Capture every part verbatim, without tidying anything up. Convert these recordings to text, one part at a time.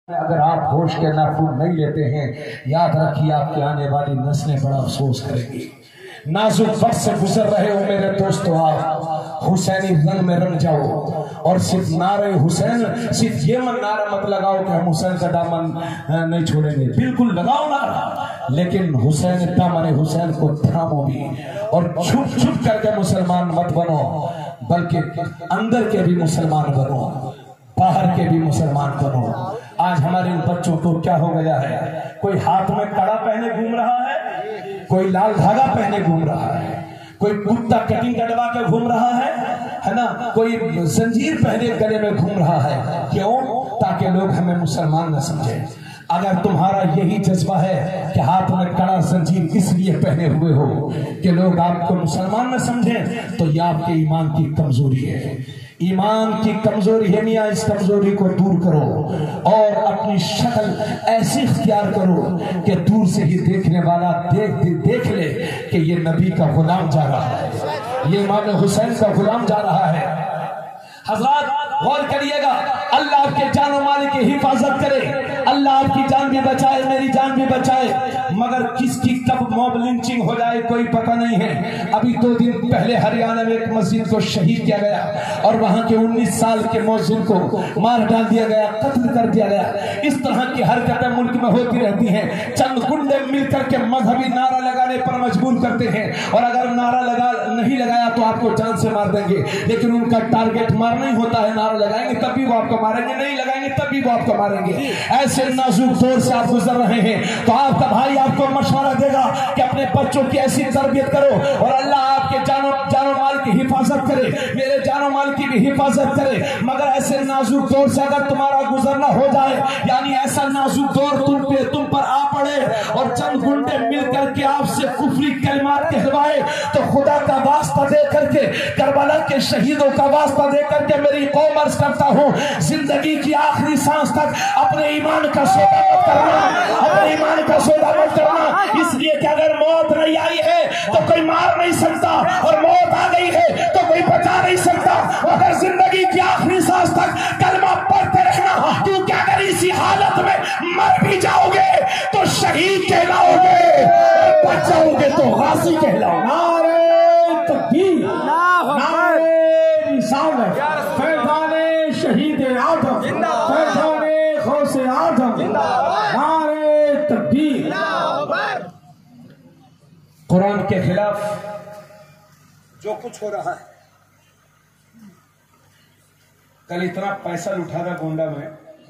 اگر آپ ہوش کے ناخن نہیں لیتے ہیں یاد رکھیے آپ کی آنے والی نسلیں بڑا افسوس کریں گی۔ نازک وقت سے گزر رہے ہو میرے دوستو، آپ حسینی رنگ میں رنگ جاؤ اور صرف نعرہ حسین صرف یہ من نعرہ مت لگاؤ کہ ہم حسین کا دامن نہیں چھوڑیں گے، بالکل لگاؤ نعرہ، لیکن حسین دامن حسین کو تھامو بھی اور چھپ چھپ کر کے مسلمان مت بنو، بلکہ اندر کے بھی مسلمان بنو، باہر کے بھی مسلمان بنو۔ آج ہمارے ان بچوں کو کیا ہو گیا ہے، کوئی ہاتھ میں کڑا پہنے گھوم رہا ہے، کوئی لال دھاگا پہنے گھوم رہا ہے، کوئی کرتا کٹنگ کٹوا کے گھوم رہا ہے ہے نا، کوئی زنجیر پہنے گلے میں گھوم رہا ہے، کیوں؟ تاکہ لوگ ہمیں مسلمان نہ سمجھیں۔ اگر تمہارا یہی جذبہ ہے کہ ہاتھ میں کڑا زنجیر اس لیے پہنے ہوئے ہو کہ لوگ آپ کو مسلمان نہ سمجھیں، تو یہ آپ کے ایمان کی کمزوری ہے۔ ایمان کی کمزوری ہے میاں، اس کمزوری کو دور کرو اور اپنی شکل ایسی اختیار کرو کہ دور سے ہی دیکھنے والا دیکھ دیکھ لے کہ یہ نبی کا غلام جا رہا ہے، یہ امام حسین کا غلام جا رہا ہے۔ حضرات غور کریے گا، اللہ آپ کے جان و مال کی حفاظت کرے، اللہ آپ کی جان بھی بچائے، میری جان بھی بچائے، مگر کس کی کب موب لنچنگ ہو جائے کوئی پتہ نہیں ہے۔ ابھی دو دن پہلے ہریانہ میں ایک مسجد کو شہید کیا گیا اور وہاں کے انیس سال کے مؤذن کو مار ڈال دیا گیا، قتل کر دیا گیا۔ اس طرح کی حرکتیں ملک میں ہوتی رہتی ہیں، چند گنڈے مل کر کے مذہبی نعرہ لگانے پر مجبور کرتے ہیں، اور اگر نعرہ لگا نہیں لگایا تو آپ کو جان سے مار دیں گے، لیکن ان کا ٹارگٹ مار نہیں ہوتا ہے، نعرہ لگائیں گے تب بھی وہ آپ کو ماریں گے، نہیں لگائیں گے تب بھی وہ آپ کو ماریں گے۔ ایسے نازک دور سے آپ گزر رہے ہیں تو آپ کا بھائی آپ کو مشورہ دے گا کہ اپنے بچوں کی ایسی تربیت کرو اور اللہ آپ کے جان و جان و مال کی حفاظت کرے، میرے جان و مال کی بھی حفاظت کرے، مگر ایسے نازک دور سے اگر تمہارا گزرنا ہو جائے، یعنی ایسا نازک دور تم پہ تم پر آ پڑے اور چند گھنٹے مل کر کے آپ سے کفری کلمات کہلوائے، تو خدا کا واسطہ دے کر کے، کربلا کے شہیدوں کا واسطہ دے کر کے میری قوم عرض کرتا ہوں، زندگی کی آخری سانس تک اپنے ایمان کا سودا مت کرنا، اپنے ایمان کا سودا مت کرنا، اس لیے کہ اگر موت نہیں آئی ہے تو کوئی مار نہیں سکتا، اور موت آ گئی ہے تو کوئی بچا نہیں سکتا۔ اگر زندگی کی آخری سانس تک کلمہ پڑھتے رہنا، کیونکہ اگر اسی حالت میں مر بھی جاؤ گے تو شہید کہلاؤ گے، بچ جاؤ گے تو غازی کہلاؤ گے۔ نعرہ تکبیر، نعرہ رسالت، فیضان شہید آدم، فیضان غوث آدم، نعرہ تکبیر۔ قرآن کے خلاف جو کچھ ہو رہا ہے، کل اتنا پیسہ لٹا گا گونڈا میں،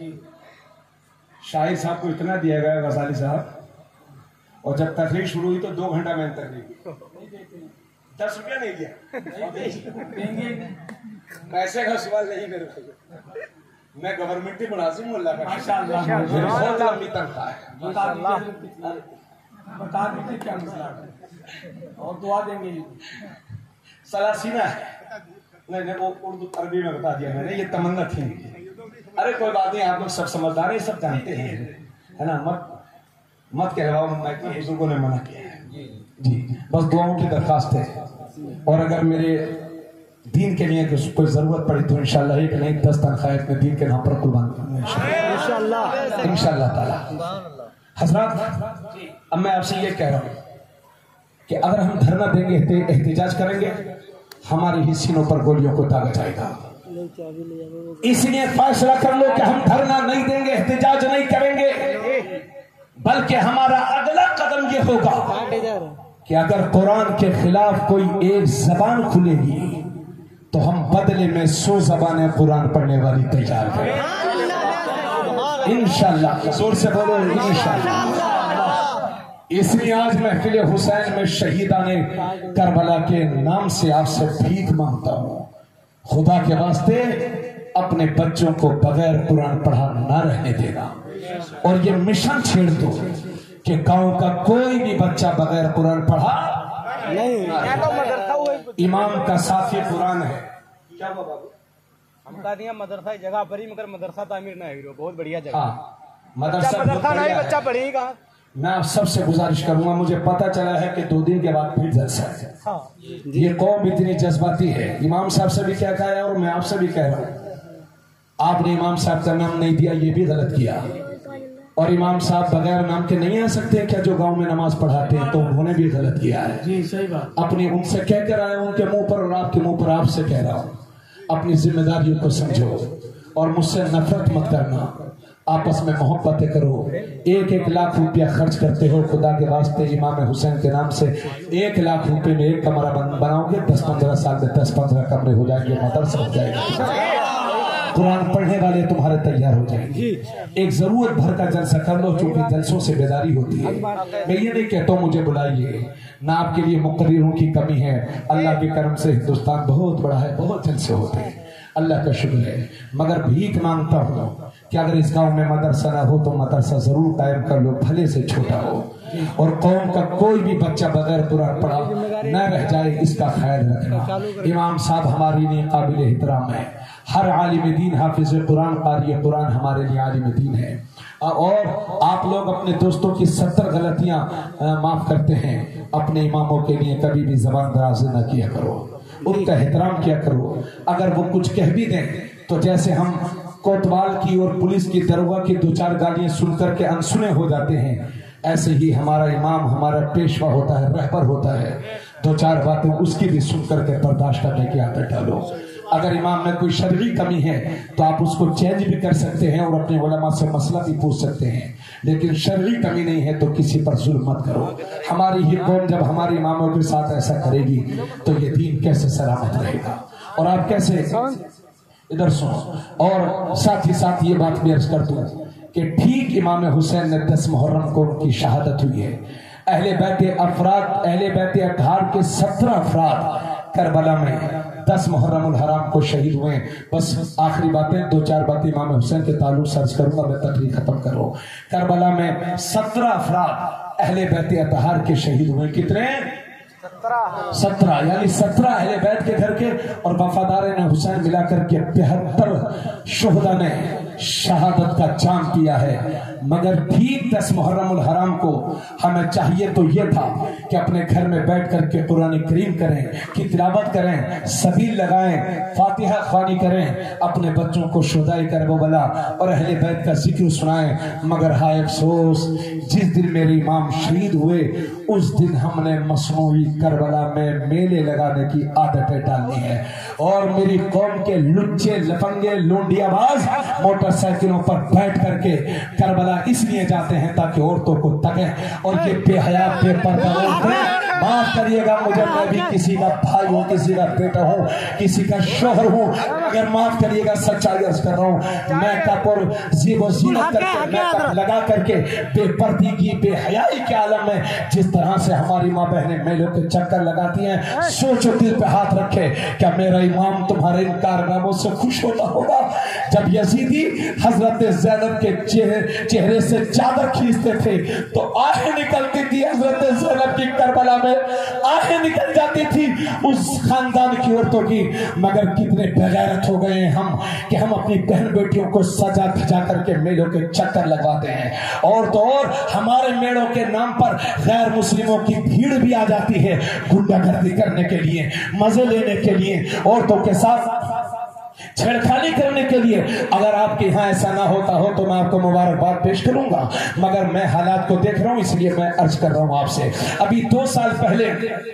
شاہد صاحب کو اتنا دیا گیا غزالی صاحب، اور جب تقریر شروع ہوئی تو دو گھنٹہ میں نے تقریر کی، دس روپیہ نہیں دیا، پیسے کا سوال نہیں میرے بھائی، میں گورنمنٹی ملازم ہوں، اللہ کا بہت لمبی تنخواہ ہے، بتا دیجیے کیا مسئلہ ہے اور دعا دیں گے۔ سلاسینہ ہے، نہیں نہیں وہ اردو عربی میں بتا دیا میں نے، یہ تمنا تھی۔ ارے کوئی بات نہیں، آپ لوگ سب سمجھدار ہیں، سب جانتے ہیں، ہے نا، مت مت کہلواؤ، بزرگوں نے منع کیا ہے جی، بس دعاؤں کی درخواست ہے، اور اگر میرے دین کے لیے کوئی ضرورت پڑی تو انشاءاللہ ایک نہیں دس تنخواہ میں دین کے نام پر قربان کروں انشاءاللہ انشاءاللہ تعالی۔ حضرات اب میں آپ سے یہ کہہ رہا ہوں کہ اگر ہم دھرنا دیں گے، احتجاج کریں گے، ہماری ہی سینوں پر گولیوں کو داغا جائے گا، اس لیے فیصلہ کر لو کہ ہم دھرنا نہیں دیں گے، احتجاج نہیں کریں گے، بلکہ ہمارا اگلا قدم یہ ہوگا کہ اگر قرآن کے خلاف کوئی ایک زبان کھلے گی تو ہم بدلے میں سو زبانیں قرآن پڑھنے والی تیار کریں انشاءاللہ، زور سے بولو انشاءاللہ۔ اس لیے آج محفل حسین میں شہیدان کربلا کے نام سے آپ سے بھیک مانگتا ہوں، خدا کے واسطے اپنے بچوں کو بغیر قرآن پڑھا نہ رہنے دینا، اور یہ مشن چھیڑ دو کہ گاؤں کا کوئی بھی بچہ بغیر قرآن پڑھا نہیں۔ امام کا ساتھی قرآن ہے، کیا ہوا بابو؟ ہم کہا دیا مدرسہ جگہ پر ہی، مگر مدرسہ تعمیر نہ ہے، بہت بڑھیا جگہ، مدرسہ نہیں بچہ پڑھے گا۔ میں آپ سب سے گزارش کروں گا، مجھے پتا چلا ہے کہ دو دن کے بعد پھر جلسہ ہے، یہ قوم اتنی جذباتی ہے، امام صاحب سے بھی کیا کہا ہے اور میں آپ سے بھی کہہ رہا ہوں، आपने इमाम साहब का नाम नहीं दिया, ये भी गलत किया। और इमाम साहब बगैर नाम के नहीं आ सकते क्या, जो गांव में नमाज पढ़ाते हैं, तो उन्होंने भी गलत किया है। जी सही बात। अपनी उनसे कह कर आए, उनके मुंह पर और आपके मुंह पर आपसे कह रहा हूं, अपनी जिम्मेदारियों को समझो और मुझसे नफरत मत करना, आपस में मोहब्बतें करो। एक एक लाख रुपया खर्च करते हो खुदा के वास्ते इमाम हुसैन के नाम से, एक लाख रुपए में एक कमरा बनाओगे, दस पंद्रह साल में दस पंद्रह कमरे हो जाएंगे, मदरसा हो जाएगा, कुरान पढ़ने वाले तुम्हारे तैयार हो जाएंगे। एक जरूरत भर का जलसा कर लो, चूंकि जलसों से बेदारी होती है। मैं ये नहीं कहता हूँ मुझे बुलाइए, ना आपके लिए मुक़र्रिरों की कमी है, अल्लाह के करम से हिंदुस्तान बहुत बड़ा है, बहुत जलसे होते हैं, अल्लाह का शुक्र है। मगर भीख मांगता हूँ कि अगर इस गांव में मदरसा ना हो तो मदरसा जरूर कायम कर लो, भले से छोटा हो, और कौम का कोई भी बच्चा बगैर कुरान पढ़ा न रह जाए, इसका ख्याल रखना। इमाम साहब हमारे लिए काबिल एहतराम है, हर आलिम दीन हाफिज कुरान कारी कुरान हमारे लिए आलिम दीन है। और आप लोग अपने दोस्तों की सत्तर गलतियां माफ करते हैं, अपने इमामों के लिए कभी भी जबान दराज न किया करो, उनका एहतराम किया करो। अगर वो कुछ कह भी दें तो जैसे हम कोतवाल की और पुलिस की दरोगा की दो चार गालियां सुनकर के अनसुने हो जाते हैं, ऐसे ही हमारा इमाम हमारा पेशवा होता है, रहबर होता है, दो चार बातें उसकी भी सुनकर के बर्दाश्त करने की आदत डालो। अगर इमाम में कोई शरई कमी है तो आप उसको चेंज भी कर सकते हैं और अपने उलमा से मसला भी पूछ सकते हैं, लेकिन शरई कमी नहीं है तो किसी पर जुल्म मत करो। हमारी ही कौम जब हमारे इमामों के साथ ऐसा करेगी तो ये दीन कैसे सलामत रहेगा, और आप कैसे, इधर सुनो। और साथ ही साथ ये बात भी अर्ज कर दूं कि ठीक इमाम हुसैन ने दस मुहर्रम को उनकी शहादत हुई है। अहले बैत अफराद अहले बैत अतहार के सत्रह अफराद करबला में दस मुहर्रम हराम को शहीद हुए। बस आखिरी बातें, दो चार बातें इमाम हुसैन के ताल्लुक सर्च करूंगा, मैं तकरीर खत्म करो। करबला में सत्रह अफराद अहले बैत अतहार के शहीद हुए। कितने? सत्रह, यानी सत्रह अहले बैत के घर के, और वफादार ने हुसैन मिलाकर के बेहतर शुहदा ने शहादत का जाम पिया है। मगर ठीक दस मुहर्रम हराम को हमें चाहिए तो ये था कि अपने घर में बैठ करके कुरान करीम करें, की तिलावत करें, सबील लगाएं, फातिहा ख्वानी करें, अपने बच्चों को शुहदाए करबला और अहले बैत का जिक्र सुनाएं। मगर हाय अफसोस, जिस दिन मेरे इमाम शहीद हुए उस दिन हमने मसनूई करबला में मेले लगाने की आदतें डालनी है, और मेरी कौम के लुच्चे लफंगे लोंडियाबाज मोटरसाइकिलों पर बैठ करके करबला इसलिए जाते हैं ताकि औरतों को तकें और ये बेहया बेपर्दा औरतें, माफ करिएगा मुझे, मैं भी किसी का भाई हूँ, किसी का बेटा हूँ, किसी का शोहर हूँ, अगर माफ करिएगा सच्चाई अर्ज कर रहा हूँ। मैकअप और ज़ीबो ज़ीनत करके मैकअप लगा करके बेपर्दी की बेहयाई के आलम में जिस तरह से हमारी माँ बहनें मेलों के चक्कर लगाती हैं, सोचो दिल पे हाथ रखे, क्या मेरा इमाम तुम्हारे इन कारनामों से खुश होता होगा? जब यजीदी हजरत ज़ैनब के चेहरे चेहरे से चादर खींचते थे तो आहें निकलती थी, हजरत ज़ैनब की करबला में आहें निकल जाती थी उस खानदान की औरतों की। मगर कितने बेगैरत हो गए हम कि हम अपनी बहन बेटियों को सजा धजा करके मेलों के चक्कर लगवाते हैं, और तो और हमारे मेलों के नाम पर गैर मुस्लिमों की भीड़ भी आ जाती है गुंडागर्दी करने के लिए, मजे लेने के लिए, औरतों के साथ छेड़खानी करने के लिए। अगर आपके यहाँ ऐसा ना होता हो तो मैं आपको मुबारकबाद पेश करूंगा, मगर मैं हालात को देख रहा हूं इसलिए मैं अर्ज कर रहा हूं आपसे। अभी दो साल पहले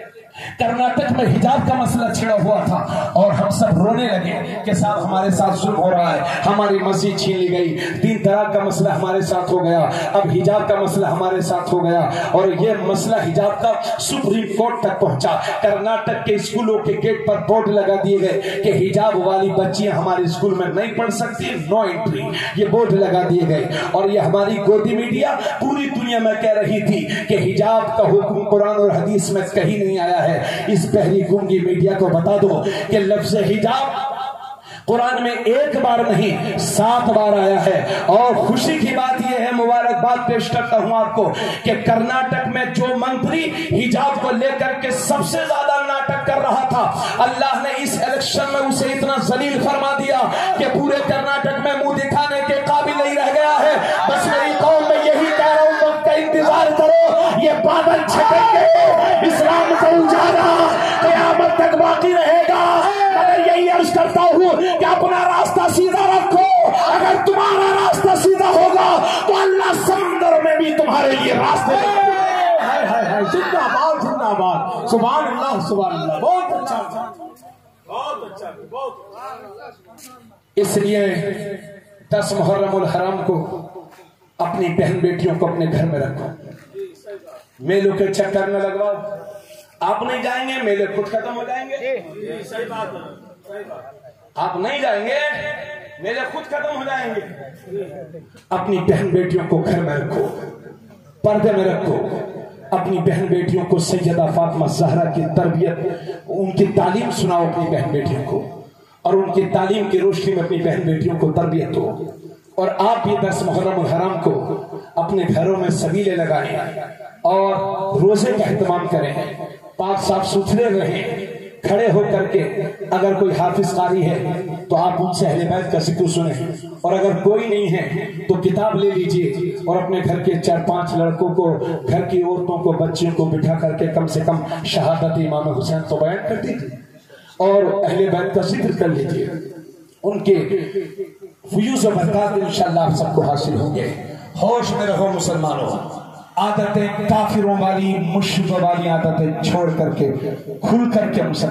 कर्नाटक में हिजाब का मसला छिड़ा हुआ था और हम सब रोने लगे कि साहब हमारे साथ जुल्म हो रहा है, हमारी मस्जिद छीन ली गई, तीन तलाक का मसला हमारे साथ हो गया, अब हिजाब का मसला हमारे साथ हो गया, और ये मसला हिजाब का सुप्रीम कोर्ट तक पहुंचा। कर्नाटक के स्कूलों के गेट पर बोर्ड लगा दिए गए कि हिजाब वाली बच्चियां हमारे स्कूल में नहीं पढ़ सकती, नो एंट्री, ये बोर्ड लगा दिए गए। और ये हमारी गोदी मीडिया पूरी दुनिया में कह रही थी कि हिजाब का हुक्म कुरान और हदीस में कहीं नहीं आया है। इस बहरी गूंगी मीडिया को बता दो कि लफ्ज हिजाब कुरान में एक बार नहीं सात बार आया है। और खुशी की बात यह है, मुबारकबाद पेश करता हूं आपको कि कर्नाटक में जो मंत्री हिजाब को लेकर के सबसे ज्यादा नाटक कर रहा था, अल्लाह ने इस इलेक्शन में उसे इतना जलील फरमा दिया कि पूरे कर्नाटक में मुंह दिखाने के काबिल नहीं रह गया है। बस मेरी कौम में यही कह रहा हूं, वक्त का इंतजार करो, ये बादल छटेंगे, इस्लाम का उजाला क़यामत तक बाकी रहेगा। मगर यही अर्ज करता हूं कि अपना रास्ता सीधा रखो, اگر تمہارا راستہ سیدھا ہوگا تو اللہ سمندر میں بھی تمہارے لیے راستے زندہ باد زندہ باد. سبحان اللہ سبحان اللہ. بہت اچھا بہت اچھا بہت. اس لیے دس محرم الحرام کو اپنی بہن بیٹیوں کو اپنے گھر میں رکھو. میلوں کے چکر میں لگواؤ. آپ نہیں جائیں گے میلے خود ختم ہو جائیں گے. آپ نہیں جائیں گے میلے خود ختم ہو جائیں گے. اپنی بہن بیٹیوں کو گھر میں رکھو, پردے میں رکھو. اپنی بہن بیٹیوں کو سیدہ فاطمہ زہرا کی تربیت, ان کی تعلیم سناؤ اپنی بہن بیٹیوں کو, اور ان کی تعلیم کی روشنی میں اپنی بہن بیٹیوں کو تربیت دو. اور آپ بھی دس محرم الحرام کو اپنے گھروں میں سبیلے لگائیں اور روزے کا اہتمام کریں, پاک صاف ستھرے رہیں. کھڑے ہو کر کے اگر کوئی حافظ قاری ہے تو آپ ان سے اہل بیت کا ذکر سنیں, اور اگر کوئی نہیں ہے تو کتاب لے لیجئے اور اپنے گھر کے چار پانچ لڑکوں کو, گھر کی عورتوں کو, بچیوں کو بٹھا کر کے کم سے کم شہادت امام حسین تو بیان کر دیجیے اور اہل بیت کا ذکر کر لیجئے. ان کے فیوز و برکات انشاءاللہ آپ سب کو حاصل ہوں گے. ہوش میں رہو مسلمانوں. عادتیں کافروں والی, مشرکوں والی عادتیں چھوڑ کر کے کھل کر کے مسلمان